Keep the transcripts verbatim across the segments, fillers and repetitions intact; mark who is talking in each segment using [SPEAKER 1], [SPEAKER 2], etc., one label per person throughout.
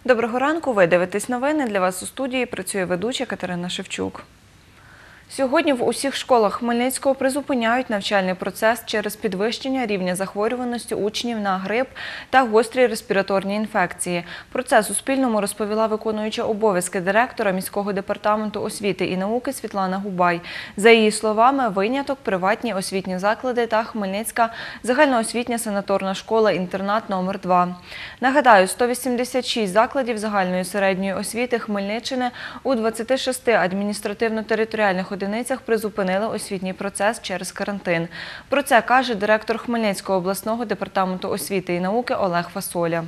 [SPEAKER 1] Доброго ранку, ви дивитесь новини. Для вас у студії працює ведуча Катерина Шевчук. Сьогодні в усіх школах Хмельницького призупиняють навчальний процес через підвищення рівня захворюваності учнів на грип та гострі респіраторні інфекції. Про це Суспільному розповіла виконуюча обов'язки директора міського департаменту освіти і науки Світлана Губай. За її словами, виняток – приватні освітні заклади та Хмельницька загальноосвітня санаторна школа-інтернат номер два. Нагадаю, сто вісімдесят шість закладів загальної середньої освіти Хмельниччини у двадцяти шести адміністративно-територіальних одиницях призупинили освітній процес через карантин. Про це каже директор Хмельницького обласного департаменту освіти і науки Олег Фасоля.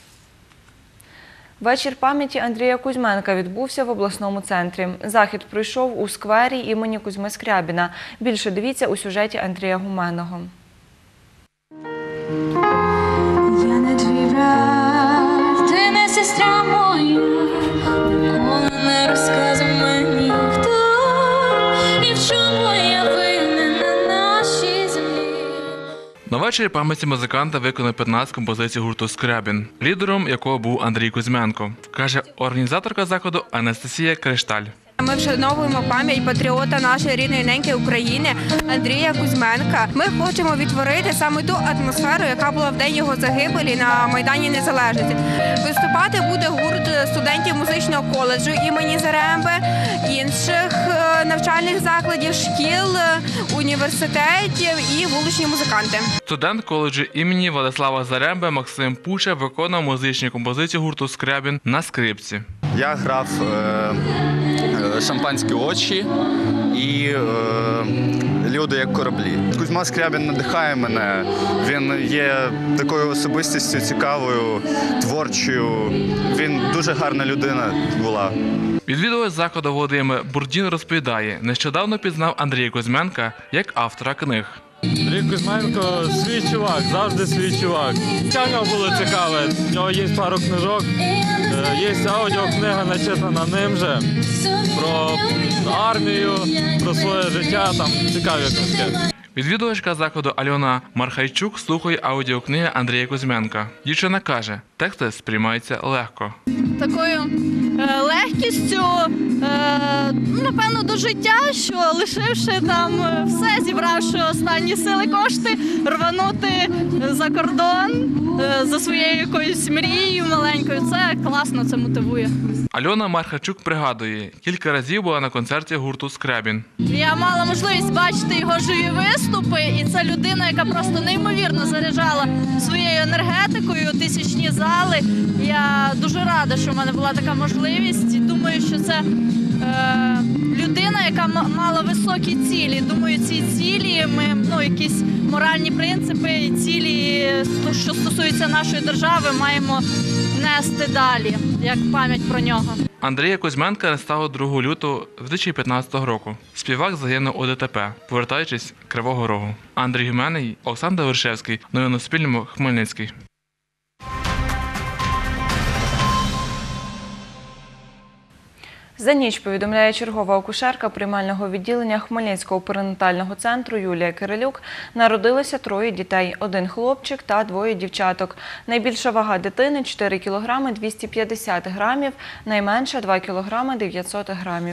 [SPEAKER 1] Вечір пам'яті Андрія Кузьменка відбувся в обласному центрі. Захід пройшов у сквері імені Кузьми Скрябіна. Більше дивіться у сюжеті Андрія Гуменного.
[SPEAKER 2] Я не твій брат, ти не сестра моя, ніколи не розказуй мені, хто і в чому я винен на нашій землі.
[SPEAKER 3] На вечорі пам'яті музиканта виконали п'ятнадцять композицій гурту «Скрябін», лідером якого був Андрій Кузьменко, каже організаторка заходу Анастасія Кришталь.
[SPEAKER 4] Ми вшановуємо пам'ять патріота нашої рідної неньки України Андрія Кузьменка. Ми хочемо відтворити саме ту атмосферу, яка була в день його загибелі на Майдані Незалежності. Виступати буде гурт студентів музичного коледжу імені Заремби, інших навчальних закладів, шкіл, університетів і вуличні музиканти.
[SPEAKER 3] Студент коледжу імені Владислава Заремби Максим Пуча виконав музичні композиції гурту «Скрябін» на скрипці.
[SPEAKER 5] Я грав е, «Шампанські очі» і е, «Люди як кораблі». Кузьма Скрябін надихає мене. Він є такою особистістю цікавою, творчою. Він дуже гарна людина була.
[SPEAKER 3] Відвідувач заходу Володимир Бурдін розповідає, нещодавно пізнав Андрія Кузьменка як автора книг.
[SPEAKER 6] Андрій Кузьменко – свій чувак, завжди свій чувак. Чого було цікаве, в нього є пару книжок, є аудіокнига, начитана ним же, про армію, про своє життя, там цікаві книжки.
[SPEAKER 3] Відвідувачка заходу Альона Мархайчук слухає аудіокниги Андрія Кузьменка. Дівчина каже, тексти сприймаються легко.
[SPEAKER 7] Такою е, легкістю, е, напевно, до життя, що лишивши там все, зібравши останні сили, кошти, рванути за кордон е, за своєю якоюсь мрією маленькою. Це класно, це мотивує.
[SPEAKER 3] Альона Мархайчук пригадує, кілька разів була на концерті гурту «Скрябін».
[SPEAKER 7] Я мала можливість бачити його живі виступи, і це людина, яка просто неймовірно заряджала своєю енергетикою тисячні зали. Я дуже рада, що в мене була така можливість, і думаю, що це е, людина, яка мала високі цілі. Думаю, ці цілі, ми, ну, якісь моральні принципи і цілі, що стосуються нашої держави, маємо нести далі, як пам'ять про нього.
[SPEAKER 3] Андрія Кузьменка не стало другого лютого дві тисячі п'ятнадцятого року. Співак загинув у ДТП, повертаючись з Кривого Рогу. Андрій Гуменний, Олександр Вершевський. Новини на Суспільному, Хмельницький.
[SPEAKER 1] За ніч, повідомляє чергова акушерка приймального відділення Хмельницького перинатального центру Юлія Кирилюк, народилося троє дітей – один хлопчик та двоє дівчаток. Найбільша вага дитини – чотири кілограми двісті п'ятдесят грамів, найменша – два кілограми дев'ятсот грамів.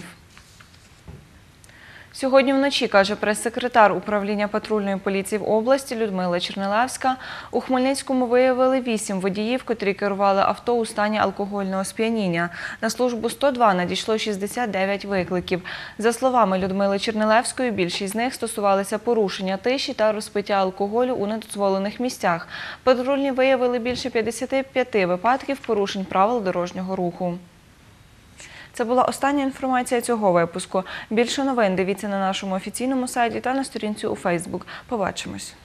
[SPEAKER 1] Сьогодні вночі, каже прес-секретар управління патрульної поліції в області Людмила Чернилевська, у Хмельницькому виявили вісім водіїв, котрі керували авто у стані алкогольного сп'яніння. На службу сто два надійшло шістдесят дев'ять викликів. За словами Людмили Чернилевської, більшість з них стосувалися порушення тиші та розпиття алкоголю у недозволених місцях. Патрульні виявили більше п'ятдесят п'ять випадків порушень правил дорожнього руху. Це була остання інформація цього випуску. Більше новин дивіться на нашому офіційному сайті та на сторінці у Фейсбук. Побачимось!